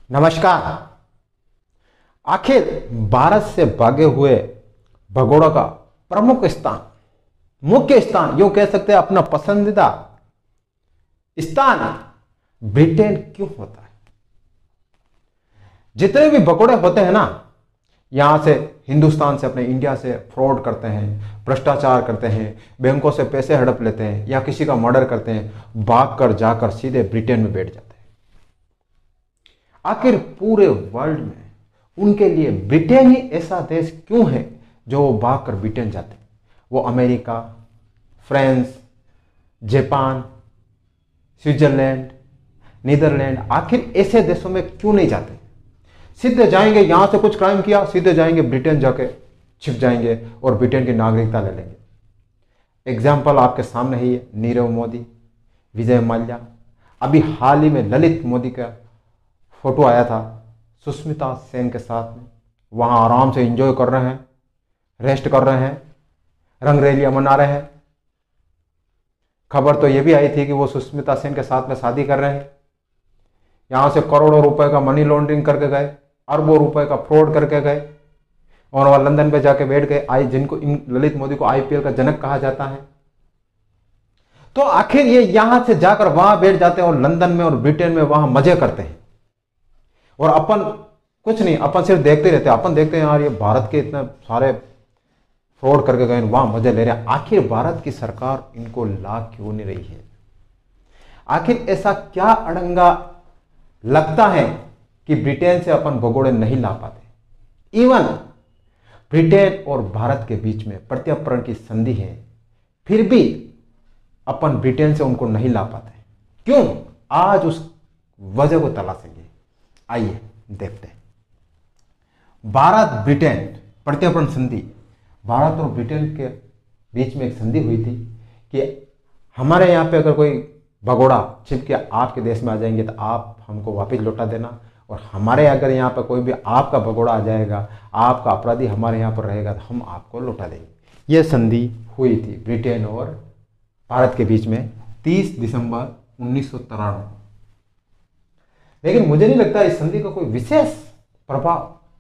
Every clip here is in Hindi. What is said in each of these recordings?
नमस्कार। आखिर भारत से भागे हुए भगोड़ा का प्रमुख स्थान, मुख्य स्थान, यूं कह सकते हैं अपना पसंदीदा स्थान ब्रिटेन क्यों होता है? जितने भी भगोड़े होते हैं ना, यहां से हिंदुस्तान से, अपने इंडिया से फ्रॉड करते हैं, भ्रष्टाचार करते हैं, बैंकों से पैसे हड़प लेते हैं या किसी का मर्डर करते हैं, भागकर जाकर सीधे ब्रिटेन में बैठ जाते हैं। आखिर पूरे वर्ल्ड में उनके लिए ब्रिटेन ही ऐसा देश क्यों है जो वो भागकर ब्रिटेन जाते हैं? वो America, France, Japan, Switzerland, Netherland, आखिर ऐसे देशों में क्यों नहीं जाते? सीधे जाएंगे, यहां से कुछ क्राइम किया, सीधे जाएंगे ब्रिटेन, जाके छिप जाएंगे और ब्रिटेन की नागरिकता ले लेंगे। एग्जाम्पल आपके सामने ही है, नीरव मोदी, विजय माल्या। अभी हाल ही में ललित मोदी का फोटो आया था सुष्मिता सेन के साथ में, वहां आराम से एंजॉय कर रहे हैं, रेस्ट कर रहे हैं, रंगरेलियां मना रहे हैं। खबर तो यह भी आई थी कि वो सुष्मिता सेन के साथ में शादी कर रहे हैं। यहां से करोड़ों रुपए का मनी लॉन्ड्रिंग करके गए, अरबों रुपए का फ्रॉड करके गए और वह लंदन पे जाके बैठ गए। जिनको ललित मोदी को आईपीएल का जनक कहा जाता है। तो आखिर ये यहां से जाकर वहां बैठ जाते हैं और लंदन में और ब्रिटेन में वहां मजे करते हैं, और अपन कुछ नहीं, अपन सिर्फ देखते रहते हैं। अपन देखते हैं यार ये भारत के इतने सारे फ्रॉड करके गए, वहां मजे ले रहे हैं। आखिर भारत की सरकार इनको ला क्यों नहीं रही है? आखिर ऐसा क्या अड़ंगा लगता है कि ब्रिटेन से अपन भगोड़े नहीं ला पाते? इवन ब्रिटेन और भारत के बीच में प्रत्यार्पण की संधि है, फिर भी अपन ब्रिटेन से उनको नहीं ला पाते। क्यों? आज उस वजह को तलाशेंगे। आइए देखते हैं। भारत ब्रिटेन प्रत्यार्पण संधि, भारत और ब्रिटेन के बीच में एक संधि हुई थी कि हमारे यहाँ पे अगर कोई भगोड़ा छिप के आपके देश में आ जाएंगे तो आप हमको वापस लौटा देना, और हमारे अगर यहाँ पर कोई भी आपका भगोड़ा आ जाएगा, आपका अपराधी हमारे यहाँ पर रहेगा तो हम आपको लौटा देंगे। यह संधि हुई थी ब्रिटेन और भारत के बीच में 30 दिसंबर 1993। लेकिन मुझे नहीं लगता इस संधि का कोई विशेष प्रभाव,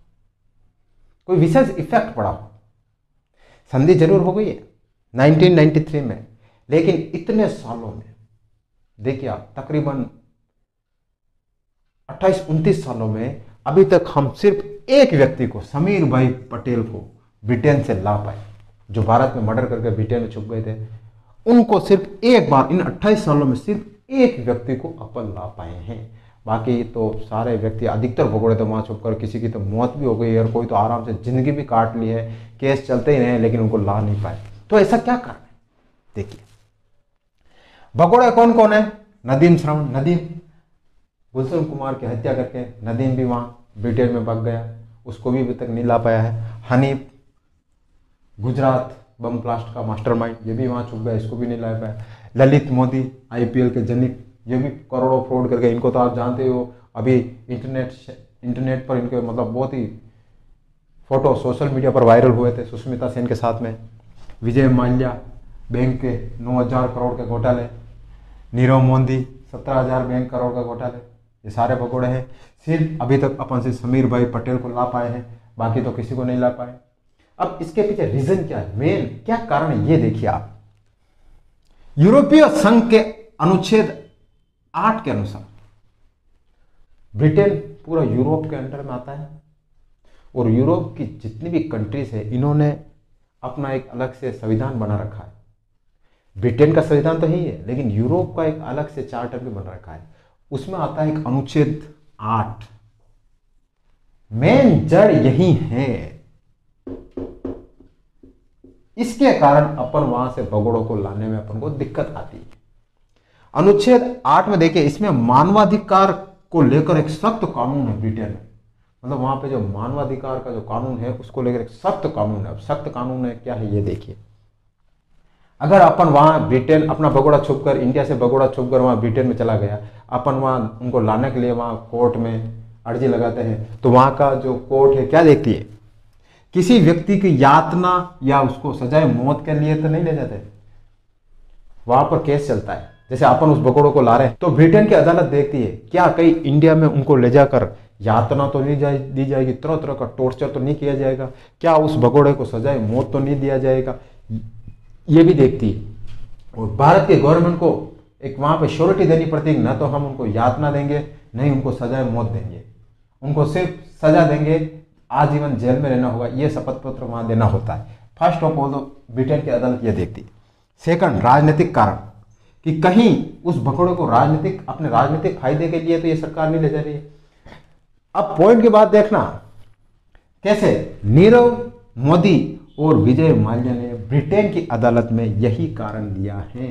कोई विशेष इफेक्ट पड़ा हो। संधि जरूर हो गई है 1993 में, लेकिन इतने सालों में देखिए आप, तकरीबन 28-29 सालों में अभी तक हम सिर्फ एक व्यक्ति को, समीर भाई पटेल को ब्रिटेन से ला पाए, जो भारत में मर्डर करके ब्रिटेन में छुप गए थे। उनको सिर्फ एक बार इन 28 सालों में सिर्फ एक व्यक्ति को अपन ला पाए हैं। बाकी तो सारे व्यक्ति, अधिकतर भगोड़े तो वहां छुपकर, किसी की तो मौत भी हो गई है और कोई तो आराम से जिंदगी भी काट ली है, केस चलते ही रहे, लेकिन उनको ला नहीं पाए। तो ऐसा क्या कारण है? देखिए, भगोड़े कौन कौन है? नदीम श्रवण, नदीम गुलशन कुमार की हत्या करके नदीम भी वहां ब्रिटेन में भाग गया, उसको भी अभी तक नहीं ला पाया है। हनीफ, गुजरात बम ब्लास्ट का मास्टरमाइंड, ये भी वहां छुप गया, इसको भी नहीं ला पाया। ललित मोदी, आईपीएल के जनक, ये भी करोड़ों फ्रॉड करके, इनको तो आप जानते हो। अभी इंटरनेट पर इनके मतलब बहुत ही फोटो सोशल मीडिया पर वायरल हुए थे सुष्मिता सेन के साथ में। विजय माल्या, बैंक के 9,000 करोड़ के घोटाले। नीरव मोदी, 17,000 बैंक करोड़ का घोटाले। ये सारे भगोड़े हैं। सिर्फ अभी तक अपन से समीर भाई पटेल को ला पाए हैं, बाकी तो किसी को नहीं ला पाए। अब इसके पीछे रीजन क्या है, मेन क्या कारण है, ये देखिए आप। यूरोपीय संघ के अनुच्छेद 8 के अनुसार ब्रिटेन पूरा यूरोप के अंडर में आता है, और यूरोप की जितनी भी कंट्रीज है, इन्होंने अपना एक अलग से संविधान बना रखा है। ब्रिटेन का संविधान तो ही है, लेकिन यूरोप का एक अलग से चार्टर भी बना रखा है। उसमें आता है एक अनुच्छेद 8। मेन जड़ यही है। इसके कारण अपन वहां से भगोड़ों को लाने में अपन को दिक्कत आती है। अनुच्छेद 8 में देखिए, इसमें मानवाधिकार को लेकर एक सख्त कानून है ब्रिटेन में। मतलब वहां पे जो मानवाधिकार का जो कानून है, उसको लेकर एक सख्त कानून है। अब सख्त कानून है क्या है, ये देखिए। अगर अपन वहां ब्रिटेन अपना भगोड़ा छुपकर, इंडिया से भगोड़ा छुपकर वहां ब्रिटेन में चला गया, अपन वहां उनको लाने के लिए वहां कोर्ट में अर्जी लगाते हैं, तो वहां का जो कोर्ट है क्या देखती है? किसी व्यक्ति की यातना या उसको सजाए मौत के लिए तो नहीं ले जाते, वहां पर केस चलता है। जैसे अपन उस भगोड़ों को ला रहे हैं, तो ब्रिटेन की अदालत देखती है क्या कहीं इंडिया में उनको ले जाकर यातना तो नहीं दी जाएगी, तरह तरह का टॉर्चर तो नहीं किया जाएगा, क्या उस भगोड़े को सजाए मौत तो नहीं दिया जाएगा, ये भी देखती है। और भारत के गवर्नमेंट को एक वहाँ पे श्योरिटी देनी पड़ती है, न तो हम उनको यातना देंगे, नहीं उनको सजाए मौत देंगे, उनको सिर्फ सजा देंगे, आजीवन जेल में रहना होगा, ये शपथ पत्र वहाँ देना होता है। फर्स्ट ऑफ ऑल तो ब्रिटेन की अदालत ये देखती है। सेकंड, राजनीतिक कारण, कि कहीं उस भगोड़े को अपने राजनीतिक फायदे के लिए तो ये सरकार नहीं ले जा रही है। अब पॉइंट की बात देखना, कैसे नीरव मोदी और विजय माल्या ने ब्रिटेन की अदालत में यही कारण दिया है।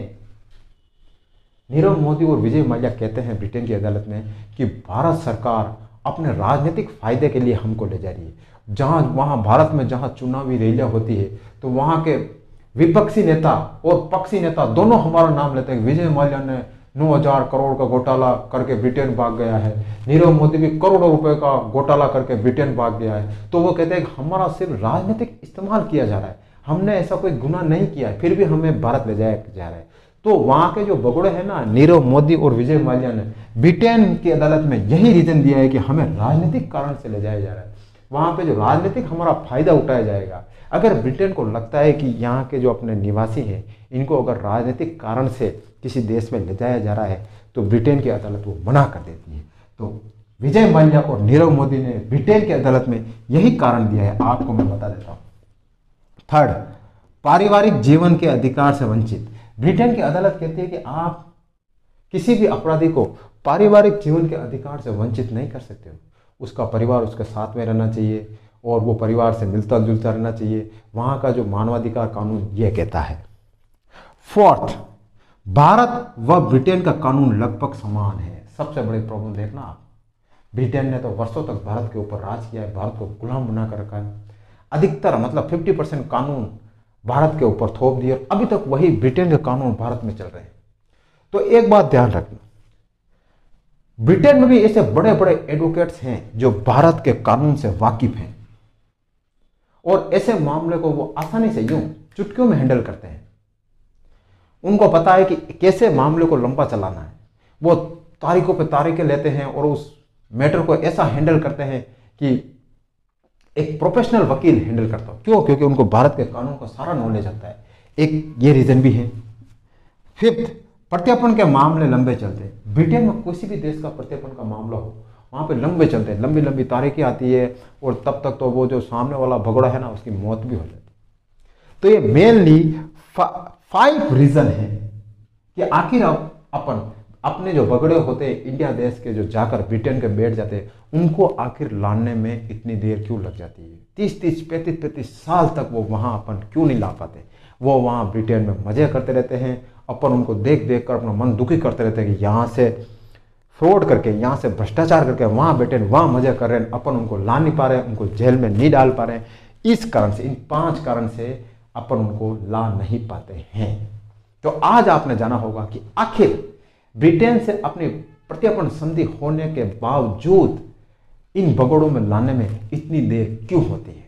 नीरव मोदी और विजय माल्या कहते हैं ब्रिटेन की अदालत में कि भारत सरकार अपने राजनीतिक फायदे के लिए हमको ले जा रही है। वहां भारत में जहां चुनावी रैलियां होती है तो वहां के विपक्षी नेता और पक्षी नेता दोनों हमारा नाम लेते हैं। विजय माल्या ने 9,000 करोड़ का घोटाला करके ब्रिटेन भाग गया है, नीरव मोदी भी करोड़ों रुपए का घोटाला करके ब्रिटेन भाग गया है, तो वो कहते हैं कि हमारा सिर्फ राजनीतिक इस्तेमाल किया जा रहा है, हमने ऐसा कोई गुनाह नहीं किया है, फिर भी हमें भारत ले जाया जा रहा है। तो वहां के जो भगोड़े हैं ना, नीरव मोदी और विजय माल्या ने ब्रिटेन की अदालत में यही रीजन दिया है कि हमें राजनीतिक कारण से ले जाया जा रहा है, वहां पे जो राजनीतिक हमारा फायदा उठाया जाएगा। अगर ब्रिटेन को लगता है कि यहाँ के जो अपने निवासी हैं इनको अगर राजनीतिक कारण से किसी देश में ले जाया जा रहा है तो ब्रिटेन की अदालत वो मना कर देती है। तो विजय माल्या और नीरव मोदी ने ब्रिटेन की अदालत में यही कारण दिया है, आपको मैं बता देता हूँ। थर्ड, पारिवारिक जीवन के अधिकार से वंचित। ब्रिटेन की अदालत कहती है कि आप किसी भी अपराधी को पारिवारिक जीवन के अधिकार से वंचित नहीं कर सकते हो, उसका परिवार उसके साथ में रहना चाहिए और वो परिवार से मिलता जुलता रहना चाहिए, वहाँ का जो मानवाधिकार कानून ये कहता है। फोर्थ, भारत व ब्रिटेन का कानून लगभग समान है। सबसे बड़ी प्रॉब्लम देखना आप, ब्रिटेन ने तो वर्षों तक भारत के ऊपर राज किया है, भारत को गुलाम बना कर रखा है, अधिकतर मतलब 50% कानून भारत के ऊपर थोप दिए और अभी तक वही ब्रिटेन के कानून भारत में चल रहे हैं। तो एक बात ध्यान रखना, ब्रिटेन में भी ऐसे बड़े बड़े एडवोकेट्स हैं जो भारत के कानून से वाकिफ हैं और ऐसे मामले को वो आसानी से यूं चुटकियों में हैंडल करते हैं। उनको पता है कि कैसे मामले को लंबा चलाना है, वो तारीखों पे तारीखें लेते हैं और उस मैटर को ऐसा हैंडल करते हैं कि एक प्रोफेशनल वकील हैंडल करता हो। क्यों? क्योंकि उनको भारत के कानून का सारा नॉलेज आता है। एक ये रीजन भी है। फिफ्थ, प्रत्यर्पण के मामले लंबे चलते हैं। ब्रिटेन में किसी भी देश का प्रत्यर्पण का मामला हो वहाँ पे लंबे चलते हैं, लंबी लंबी तारीखें आती है और तब तक तो वो जो सामने वाला भगोड़ा है ना उसकी मौत भी हो जाती है। तो ये मेनली 5 रीजन है कि आखिर अपन अपने जो भगड़े होते हैं इंडिया देश के जो जाकर ब्रिटेन के बैठ जाते हैं उनको आखिर लाने में इतनी देर क्यों लग जाती है। 30-30, 35-35 साल तक वो वहाँ अपन क्यों नहीं ला पाते। वो वहाँ ब्रिटेन में मजे करते रहते हैं, अपन उनको देख देख कर अपना मन दुखी करते रहते हैं कि यहाँ से फ्रॉड करके, यहाँ से भ्रष्टाचार करके वहाँ बैठे वहाँ मजे कर रहे हैं, अपन उनको ला नहीं पा रहे हैं, उनको जेल में नहीं डाल पा रहे हैं। इस कारण से, इन 5 कारण से अपन उनको ला नहीं पाते हैं। तो आज आपने जाना होगा कि आखिर ब्रिटेन से अपनी प्रत्यर्पण संधि होने के बावजूद इन भगोड़ों में लाने में इतनी देर क्यों होती है।